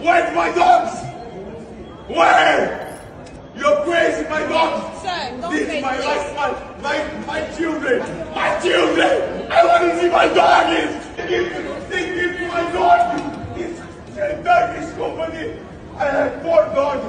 Where's my dogs? Where? You're crazy, my dogs! Sir, don't This is make my this. life, my children! My children! I want to see my doggies! They give me my doggies! This Turkish company! I have four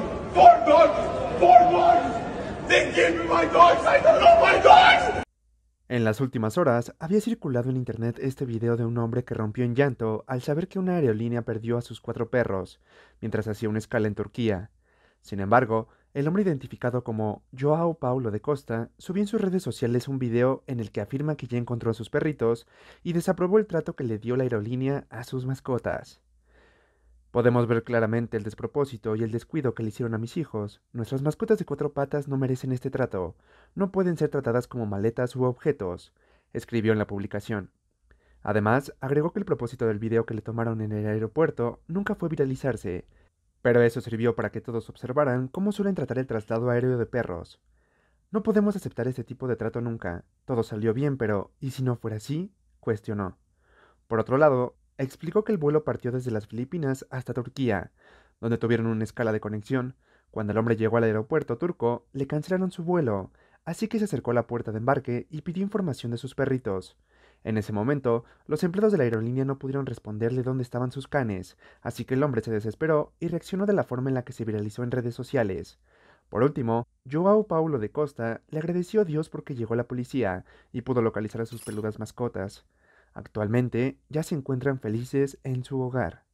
dogs! They give me my dogs! I don't know my dogs! En las últimas horas, había circulado en internet este video de un hombre que rompió en llanto al saber que una aerolínea perdió a sus 4 perros, mientras hacía una escala en Turquía. Sin embargo, el hombre identificado como João Paulo de Costa subió en sus redes sociales un video en el que afirma que ya encontró a sus perritos y desaprobó el trato que le dio la aerolínea a sus mascotas. Podemos ver claramente el despropósito y el descuido que le hicieron a mis hijos. Nuestras mascotas de 4 patas no merecen este trato. No pueden ser tratadas como maletas u objetos, escribió en la publicación. Además, agregó que el propósito del video que le tomaron en el aeropuerto nunca fue viralizarse, pero eso sirvió para que todos observaran cómo suelen tratar el traslado aéreo de perros. No podemos aceptar este tipo de trato nunca. Todo salió bien, pero ¿y si no fuera así?, cuestionó. Por otro lado, explicó que el vuelo partió desde las Filipinas hasta Turquía, donde tuvieron una escala de conexión. Cuando el hombre llegó al aeropuerto turco, le cancelaron su vuelo, así que se acercó a la puerta de embarque y pidió información de sus perritos. En ese momento, los empleados de la aerolínea no pudieron responderle dónde estaban sus canes, así que el hombre se desesperó y reaccionó de la forma en la que se viralizó en redes sociales. Por último, João Paulo de Costa le agradeció a Dios porque llegó la policía y pudo localizar a sus peludas mascotas. Actualmente ya se encuentran felices en su hogar.